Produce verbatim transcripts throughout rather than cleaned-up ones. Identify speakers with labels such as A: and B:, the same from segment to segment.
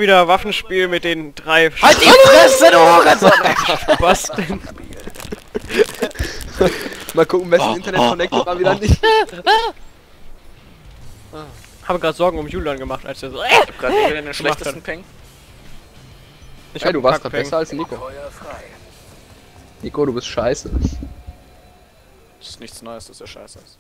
A: wieder Waffenspiel mit den drei...
B: Halt die Fresse, du Hurensohn!
A: Was denn?
C: Mal gucken, wessen Internet connected war wieder nicht.
A: Habe gerade Sorgen um Julian gemacht, als er so...
B: Ich hab grad wieder den schlechtesten Ping.
A: Ich
C: Hey,
A: hab
C: du warst grad
A: Kackpeng.
C: besser als Nico. Nico, du bist scheiße.
B: Das ist nichts Neues, dass er scheiße ist.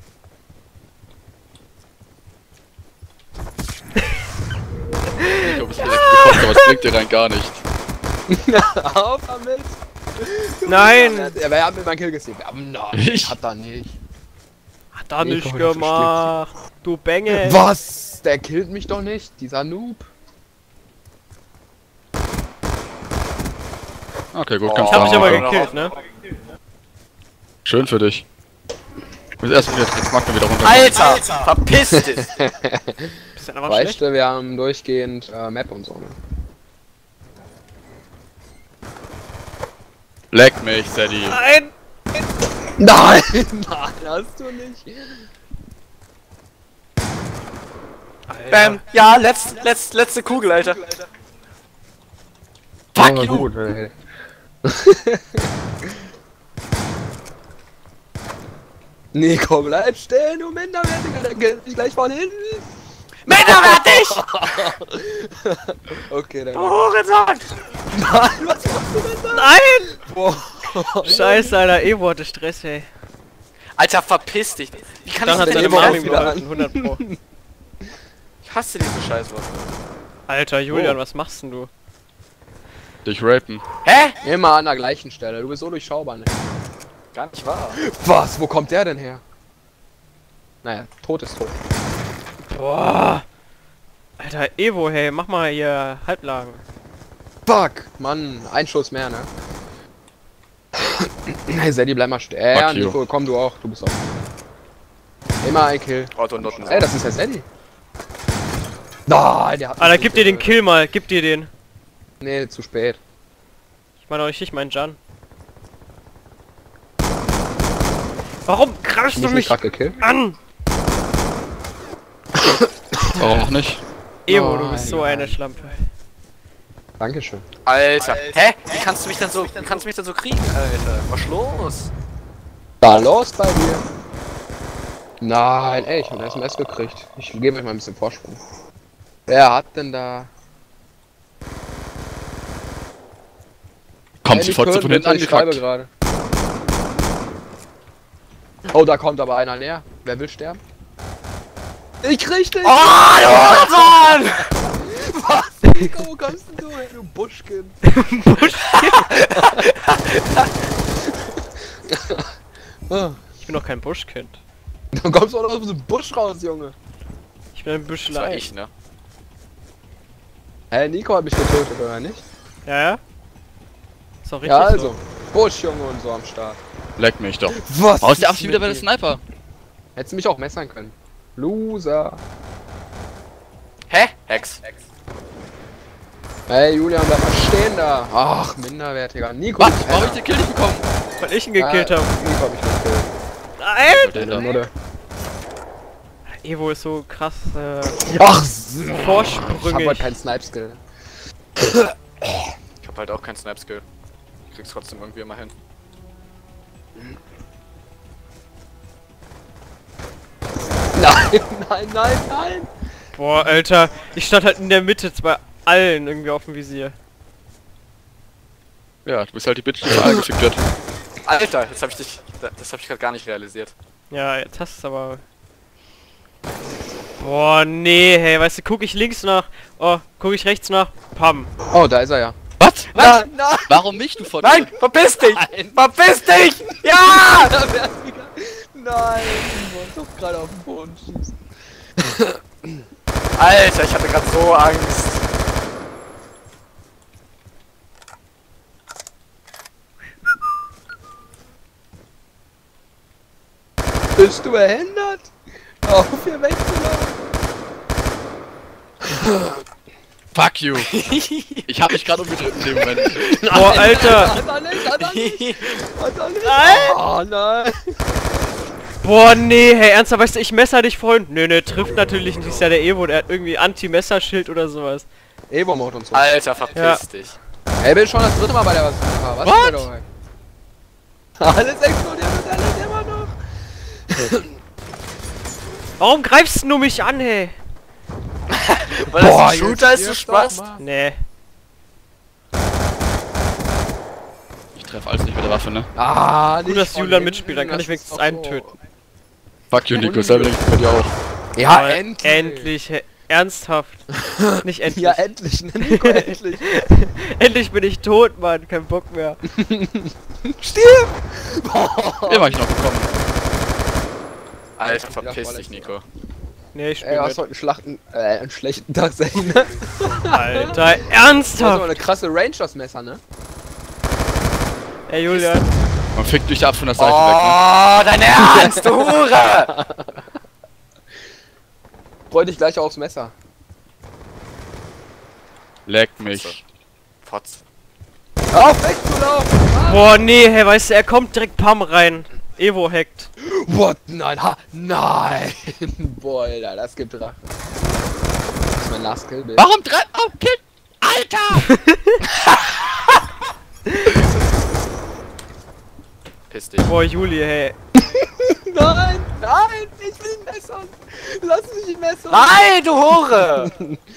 D: Ich hab es direkt gekocht, aber es bringt dir rein gar nicht.
C: Auf damit!
A: Nein!
C: Er ja, hat mir meinen Kill gesehen. Aber nein,
D: Ich?
C: hat er nicht.
A: Hat er nicht
C: Nico, du
A: gemacht! Du Bengel!
C: Was? Der killt mich doch nicht, dieser Noob.
D: Okay, gut,
B: Oh.
D: kannst
A: Ich hab
D: du
A: dich aber
D: machen.
A: gekillt, ne?
D: Schön für dich. Ich muss erst jetzt, jetzt mag er wieder runter.
B: Alter! Verpiss dich!
A: Bist du aber
C: Weißt
A: schlecht?
C: du, wir haben durchgehend äh, Map und so, ne?
D: Leck mich, Sadie.
A: Nein!
C: Nein! Nein, hast du nicht.
B: Bam! Ja, letz, letz, letzte Kugel, Alter.
D: Fuck
C: Oh,
D: you!
C: gut, ey. Nico, bleib stehen, du Minderwertiger, der killt dich gleich von hinten.
B: Minderwertig!
C: Okay, dann.
B: Du Hurensohn!
C: Nein, was machst du denn da?
A: Nein!
C: Boah.
A: Scheiße, Alter, Evo hatte Stress, ey.
B: Alter, verpiss dich! Wie kann
A: Dann
B: ich
A: hat
B: denn
A: seine
B: dem
C: Evo
A: Mami
C: auch
B: helfen?
C: wieder
A: geholfen, hundert Pro.
B: Ich hasse diese Scheißwaffe.
A: Alter, Julian,
C: Oh.
A: was machst denn du?
D: Dich rapen.
B: Hä?
C: Immer an der gleichen Stelle, du bist so durchschaubar, ne?
B: Gar nicht wahr.
C: Was? Wo kommt der denn her? Naja, tot ist tot.
A: Boah! Alter, Evo, hey, mach mal hier Halblagen.
C: Fuck! Mann, ein Schuss mehr, ne? Hey, Sadie, bleib mal stehen. Äh,
D: Fuck you.
C: Nico, komm du auch, du bist auch. Immer ein Kill.
B: Otto Nutten.
C: Ey, das ist ja Sadie. Nein, der hat mich
A: Alter,
C: nicht
A: gib dir den
C: getötet.
A: Kill mal, gib dir den.
C: Nee, zu spät.
A: Ich meine euch, ich mein Jan. Warum greifst
C: Hast
A: du
C: du mich
A: mich
C: gerade gekillt?
A: an?
D: Warum auch nicht?
A: Evo, du
C: Nein,
A: bist so
C: nein.
A: eine Schlampe.
C: Dankeschön.
B: Alter. Hä? Wie kannst du mich denn so, wie kannst du mich denn so kriegen, Alter? Was los?
C: Da los bei dir. Nein, ey, ich hab eine S M S gekriegt. Ich gebe euch mal ein bisschen Vorsprung. Wer hat denn da...
D: Kommt
C: Ey,
D: sofort
C: Nico,
D: von
C: bitte,
D: hinten
C: ich schreibe
D: angekackt.
C: gerade. Oh, da kommt aber einer näher. Wer will sterben? Ich krieg dich!
B: Oh, du Hurensohn!
C: Was? Nico, wo kommst denn du her, du Buschkind? Ah,
A: Ich bin doch kein Buschkind.
C: Du kommst auch noch aus dem Busch raus, Junge.
A: Ich bin ein
B: Das war
A: Büschlein.
B: ich, ne?
C: Hä, Nico hat mich getötet, oder nicht?
A: Ja, ja? Ist doch richtig
C: Ja, also.
A: so.
C: Busch, Junge, und so am Start.
D: Leck mich doch.
C: Was?
D: Warum ist der
C: ist
D: Abschied wieder
C: mit
D: bei der
C: dir?
D: Sniper?
C: Hättest du mich auch messern können. Loser.
B: Hä? Hex.
C: Hey, Julian, bleib mal stehen da. Ach, minderwertiger. Nico.
D: Was?
C: du
D: Warum hab ich
C: Penner.
D: den Kill nicht bekommen?
A: Weil ich ihn gekillt
C: Ja,
A: habe.
C: Nico hab ich gekillt.
A: Nein!
C: Deine Mutter.
A: Evo ist so krass äh,
C: Ach, so. Ich hab
A: vorsprüngig.
C: halt keinen Snipe-Skill.
B: Ich hab halt auch keinen Snap-Skill. Ich krieg's trotzdem irgendwie immer hin.
C: Nein, nein, nein, nein.
A: Boah, Alter, ich stand halt in der Mitte bei allen irgendwie auf dem Visier.
D: Ja, du bist halt die Bitch, die überall gefickt wird.
B: Alter, jetzt hab ich dich. Das hab ich gerade gar nicht realisiert.
A: Ja, jetzt hast du es aber. Boah, nee, hey, weißt du, guck ich links nach. Oh, guck ich rechts nach. Pam.
C: Oh, da ist er ja.
D: Was?
B: Nein, nein!
D: Warum mich, du von
B: Nein! Verpiss dich! Verpiss dich! Ja!
C: Nein, ich wollte doch gerade auf den Boden schießen.
B: Alter, ich hatte gerade so Angst.
C: Bist du behindert? Auf hier wegzulaufen.
D: Fuck you! Ich hab mich gerade umgedreht in dem Moment.
A: Boah, Alter.
C: Hat er nicht, hat er nicht. Hat er nicht.
A: Nein.
C: Oh nein.
A: Boah, nee, hey, ernsthaft, weißt du, ich messer dich, Freund. Nö, nö, trifft natürlich nicht. Ist ja der Evo, der hat irgendwie Anti-Messerschild oder sowas.
C: Evo-Mode und so.
B: Alter, verpiss
A: Ja.
B: dich.
C: Ey, bin schon das dritte Mal bei der Bazooka. Was
D: What?
C: ist denn da doch? Alles explodiert und alles immer noch.
A: Warum greifst du mich an, hey?
B: Weil das ein
C: jetzt
B: Shooter ist, du
C: stirb
B: Spaß?
C: doch mal.
A: Nee.
D: Ich treffe alles nicht mit der Waffe, ne?
C: Ah, nicht
A: Gut, dass
C: von
A: Julian
C: hinten,
A: mitspielt, dann kann
C: das
A: ich wenigstens
C: ist doch
A: einen
C: so.
A: töten.
D: Fuck you, Nico, selber denke ich bei dir auch.
C: Ja,
A: Aber
C: endlich.
A: Endlich, hey. Ernsthaft. Nicht endlich.
C: Ja, endlich, ne, Nico, endlich.
A: Endlich bin ich tot, Mann. Kein Bock mehr.
C: Stirb!
D: Den war ich noch gekommen.
B: Alter, verpiss dich, Nico.
A: Nee, ich
C: Ey,
A: spiel
C: du hast
A: mit.
C: heute einen Schlachten, äh, einen schlechten Tag sein, ne?
A: Alter,
C: Du hast aber
A: ernsthaft!
C: eine krasse Range, das Messer, ne?
A: Ey, Julian.
D: Man fickt dich ab von der Seite weg, ne?
B: Oh, dein Ernst, du Hure!
C: Freu dich gleich aufs Messer.
D: Leck mich.
B: Potz.
C: Hör auf, wegzulaufen!
A: Boah, nee, hey, weißt du, er kommt direkt Pam rein. Evo hackt.
C: What? Nein, ha, nein! Boah, Alter, das gibt Rache. Das ist mein Last Kill, Bild.
D: Warum drei... Oh, Kind! Alter!
B: Piss dich.
A: Boah, Juli, hey.
C: Nein, nein, ich will ihn messern! Lass mich ihn messern!
B: Nein, du Hure!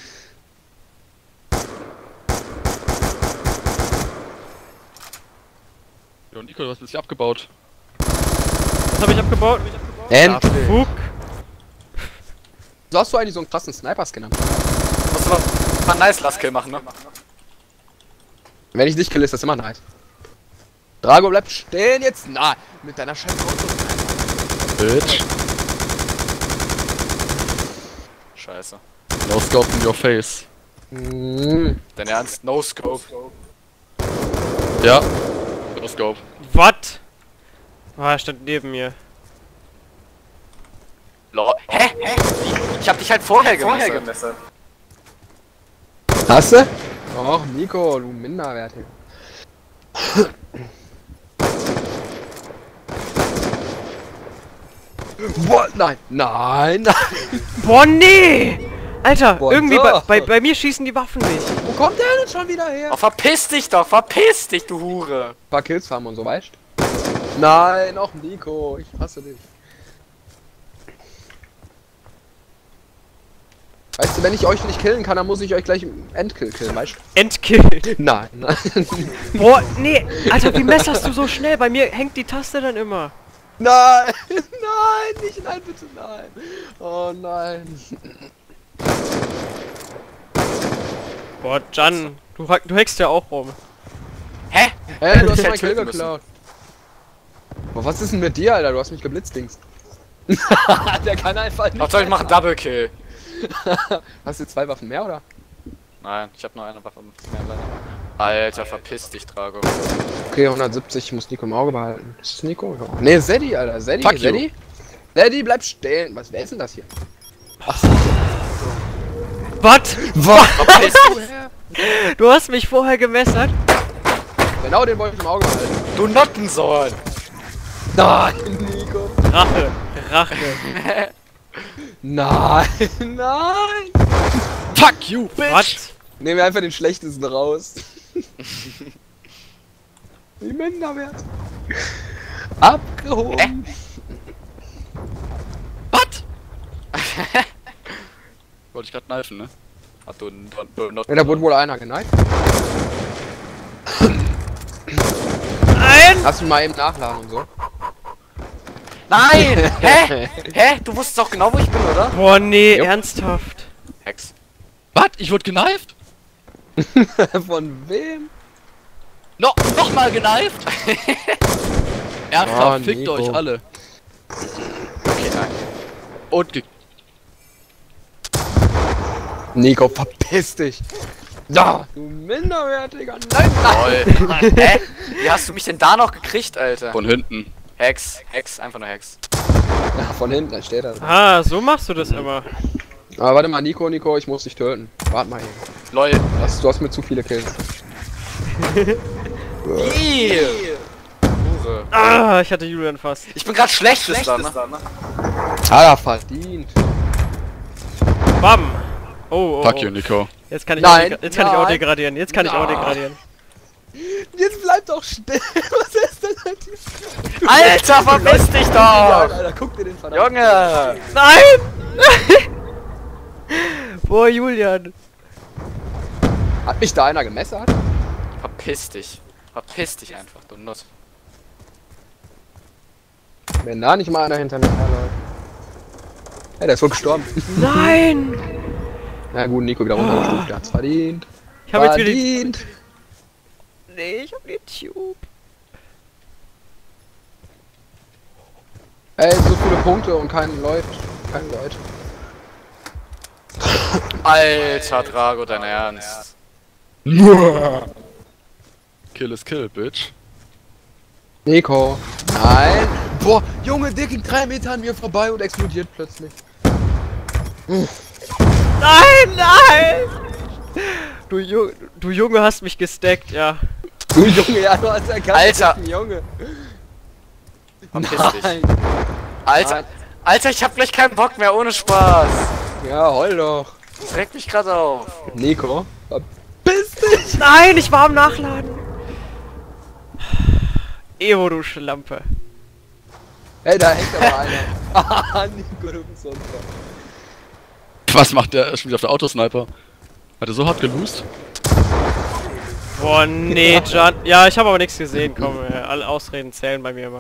D: Jo, Nico, du hast ein bisschen abgebaut.
A: Was habe ich abgebaut?
C: Endlich!
A: Fug.
C: So hast du eigentlich so einen krassen Sniper-Skin?
B: Musst du mal einen nice Last Kill machen, ne?
C: Wenn ich dich kill, ist das immer nice. Drago bleibt stehen jetzt! Na, mit deiner scheiß Auto.
D: Bitch.
B: Scheiße.
D: No scope in your face.
C: Mm.
B: Dein Ernst? No Scope.
D: Ja. No scope.
A: Was? Ah, er stand neben mir.
B: Lol. Hä? Hä? Ich hab dich halt vorher gemessert.
C: Hast du? Och, Nico, du Minderwertiger. Boah, nein, nein, nein.
A: Boah, nee! Alter,
C: Boah,
A: irgendwie bei,
C: doch.
A: bei, bei mir schießen die Waffen nicht.
C: Wo kommt der denn schon wieder her?
B: Oh, verpiss dich doch, verpiss dich, du Hure!
C: Ein paar Kills haben und so, weißt du? Nein, auch Nico, ich hasse dich. Weißt du, wenn ich euch nicht killen kann, dann muss ich euch gleich im Endkill killen, weißt du?
A: Entkillt.
C: Nein, nein.
A: Boah, nee. Alter, wie messerst du so schnell? Bei mir hängt die Taste dann immer.
C: Nein, nein, nicht, nein, bitte, nein. Oh nein.
A: Boah, Jan, du, hack- du hackst ja auch rum.
B: Hä?
C: Hey, du hast
B: Ich
C: meinen
B: hätte
C: Kill
B: töten
C: geklaut. Boah, was ist denn mit dir, Alter? Du hast mich geblitzdings. Der kann einfach nicht.
B: Hauptsache ich mach einen Double Kill.
C: Hast du zwei Waffen mehr, oder?
B: Nein, ich hab nur eine Waffe mehr leider. Alter, verpiss dich, Drago.
C: Okay, hundertsiebzig, ich muss Nico im Auge behalten. Ist das Nico? Ja. Nee, Zeddy, Alter. Zeddy,
D: Fuck you.
C: Zeddy. Zeddy, bleib stehen. Was, wer ist denn das hier?
A: Was?
C: Was?
B: Verpiss
C: du her?
A: Du hast mich vorher gemessert?
C: Genau, den wollte ich im Auge behalten.
B: Du Nottensohn!
C: Nein, Nico.
A: Rache. Rache.
C: Nein, nein.
D: Fuck you, bitch!
A: Was?
C: Nehmen wir einfach den schlechtesten raus. Wie Minderwert. Abgehoben.
D: Was? Wollte ich grad kneifen, ne?
B: Ah, du, du, du Not
C: Ja, da wurde wohl einer geneigt.
A: Nein!
C: Lass mich mal eben nachladen und so.
B: Nein! Hä? Hä? Du wusstest doch genau, wo ich bin, oder?
A: Boah, nee,
C: Jupp.
A: ernsthaft.
B: Hex.
D: Was? Ich wurde geneift?
C: Von wem?
D: No, nochmal geneift? Ernsthaft,
C: Oh,
D: fickt
C: Nico.
D: euch alle.
B: Okay, nein.
D: Und ge...
C: Nico, verpiss dich. Ja, du Minderwertiger. Nein, nein.
B: Lol. Hä? Wie hast du mich denn da noch gekriegt, Alter?
D: Von hinten.
B: Hex. Hex. Einfach nur Hex.
C: Ja, von hinten, da steht er.
A: Ah, so machst du das immer.
C: Aber warte mal, Nico, Nico, ich muss dich töten. Warte mal hier.
B: Lol.
C: Du hast, du hast mir zu viele Kills.
B: Ih. Hure.
A: Ah, ich hatte Julian fast.
B: Ich bin grad schlechtester, ne?
C: Ah, verdient.
A: Bam! Oh, oh,
D: Fuck
A: oh.
D: you, Nico.
A: Jetzt kann ich
C: Nein,
A: auch, jetzt kann ich auch
C: nein.
A: degradieren. Jetzt kann ich auch
C: Nein.
A: degradieren.
C: Jetzt bleib doch still. Was ist denn halt die...
B: Alter, verpiss dich
C: Ja,
B: doch!
C: Alter, guck dir den verdammt.
B: Junge!
A: Nein! Boah, Julian.
C: Hat mich da einer gemessert?
B: Verpiss dich. Verpiss dich einfach, du Nuss.
C: Wenn da nicht mal einer hinter mir herläuft. Hey, der ist wohl gestorben.
A: Nein!
C: Na gut, Nico wieder runtergestuft, der hat's verdient.
A: Ich hab jetzt wieder die...
C: Verdient.
A: Nee, ich hab den Tube.
C: Ey, so viele Punkte und kein Leut. Kein Leut.
B: Alter, Drago, dein Ernst.
D: Kill is kill, bitch.
C: Nico. Nein. Boah, Junge, der ging drei Meter an mir vorbei und explodiert plötzlich.
A: Nein, nein! Du, Ju du Junge hast mich gestackt, ja.
C: Du Junge, ja, du hast ja ganz
B: Alter.
C: Junge.
B: Verpiss dich.
C: Nein.
B: Alter,
C: Nein.
B: Alter, ich hab gleich keinen Bock mehr, ohne Spaß.
C: Ja, heul doch.
B: Das regt mich gerade auf.
C: Nico. Verpiss dich.
A: Nein, ich war am Nachladen. Evo, du Schlampe.
C: Ey, da hängt aber einer. Ah, Nico, du bist so ein Tor.
D: Was macht der schon wieder auf der Autosniper? Hat er so hart geloost?
A: Boah, nee, Jan. Ja, ich habe aber nichts gesehen, komm, äh, alle Ausreden zählen bei mir immer.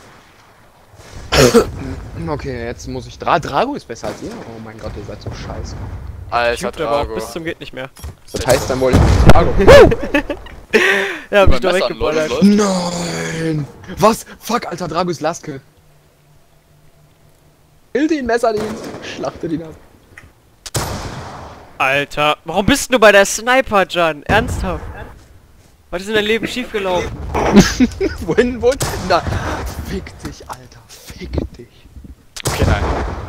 C: Okay, jetzt muss ich... Dra Drago ist besser als ihr? Oh mein Gott, ihr seid so scheiße.
B: Alter,
A: Tut aber auch
B: Drago.
A: bis zum geht nicht mehr.
C: Das heißt dann wohl, ich bin Drago.
A: Ja, hab ich
D: Mein
A: doch
D: Messer an, Leute,
A: weggeballert.
D: läuft.
C: Nein! Was? Fuck, Alter, Drago ist Lastkill. Kill den Messerdienst. Schlachte ihn ab.
A: Alter, warum bist du bei der Sniper, Jan? Ernsthaft? Was ist in deinem Leben schiefgelaufen?
C: Wohin, wohin? Na, fick dich, Alter. Fick dich.
B: Okay, nein.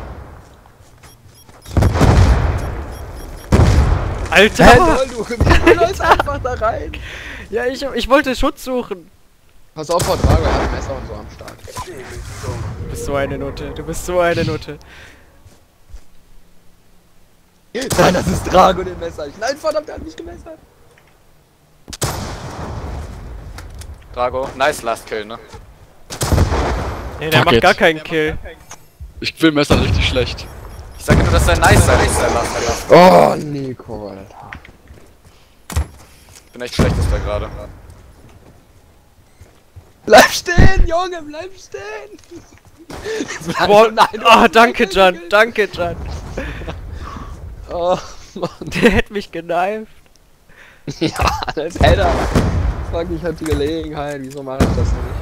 A: Alter!
C: Hä, lol, du, du läufst einfach da rein.
A: Ja, ich, ich wollte Schutz suchen.
C: Pass auf, Frau Drago, er hat ein Messer und so am Start.
A: Du bist so eine Nutte, du bist so eine Nutte.
C: Nein, das ist Drago, den Messer. Ich, nein, verdammt, er hat mich gemessert.
B: Drago, nice Last Kill, ne?
A: Nee, der
D: Fuck
A: macht
D: it.
A: gar keinen Kill.
D: Ich will Messer richtig schlecht.
B: Ich sage nur, dass er nice sein ist, der Last Kill.
C: Oh, Nico, Alter.
B: Ich bin echt schlecht, ist der gerade.
C: Bleib stehen, Junge, bleib stehen.
A: Boah,
C: nein, du
A: ah,
C: hast
A: danke,
C: mich
A: Jan,
C: gekillt.
A: danke, Jan.
C: Oh, Mann.
A: Der hätte mich kneift.
C: Ja, als Header. Fuck, ich hatte die Gelegenheit. Wieso mache ich das nicht?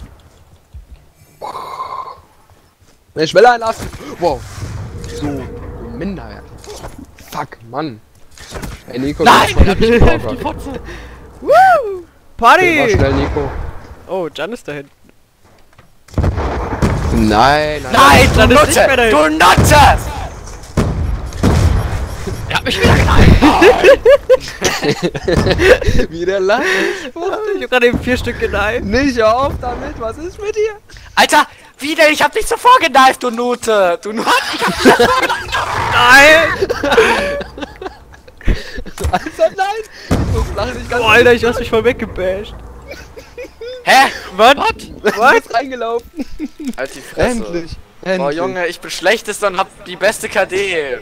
C: Ich will einlassen. Wow. So, du Minderwert. Fuck, Mann. Ey, Nico,
B: Nein!
C: du hast mich
A: Die Fotze. Woo! Party!
C: War schnell, Nico.
A: Oh, Jan ist da hinten.
C: Nein, nein.
B: Nein, du
A: Dann ist nicht mehr
B: Nutte!
A: dahin.
B: Du Nutte!
A: Er hat mich wieder knallt.
C: Wie der lacht.
A: Ich hab gerade eben vier Stück knallt.
C: Nicht auf damit. Was ist mit dir?
B: Alter, wie denn? Ich hab dich zuvor gekneift, du Nutte! Du Nutte!
A: Nein!
C: Alter, nein. Ich muss lachen. Ich kann
A: Oh, Alter, ich hast mich voll weggebasht.
B: Hä?
A: Was?
C: Ich
A: Was?
C: bin reingelaufen.
B: Halt die Fresse.
C: Endlich.
B: Oh
C: Endlich.
B: Junge, ich bin schlechtester und hab die beste K D.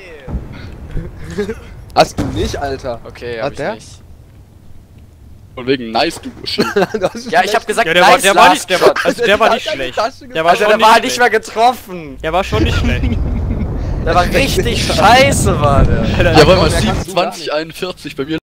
C: Hast du nicht, Alter?
B: Okay,
C: Hat
B: hab ich
C: der?
B: nicht.
D: Von wegen nice, du Uschi.
C: Du hast
B: Ja, ich hab gesagt,
A: Ja, der war,
B: nice
A: der war
B: Last
A: nicht, der war,
B: Shot.
A: also der war
C: Der
A: nicht
C: hat deine
A: schlecht.
C: Tasche
A: Der war
B: Also
A: schon
B: der
A: nicht
B: war nicht
A: schlecht.
B: mehr getroffen.
A: Der war schon nicht schlecht.
B: Der war richtig scheiße, war der.
A: Alter,
D: Ja, wollen wir
C: Mehr kannst du
D: siebenundzwanzig, einundvierzig bei mir.